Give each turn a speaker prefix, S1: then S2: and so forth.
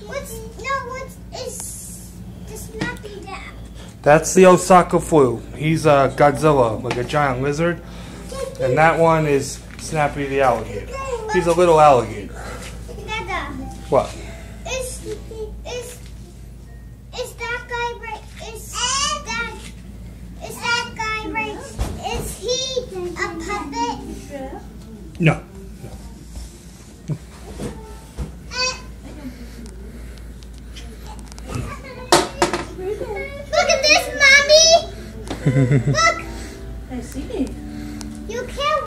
S1: What is the Snappy Dad?
S2: That's the Osaka Flu. He's a Godzilla, like a giant lizard. And that one is Snappy the alligator. He's a little alligator.
S1: Dada.
S2: What?
S1: Is that guy right? Is that guy right? Is he a puppet?
S2: No.
S1: Look at this, Mommy! Look!
S3: I see.
S1: You can't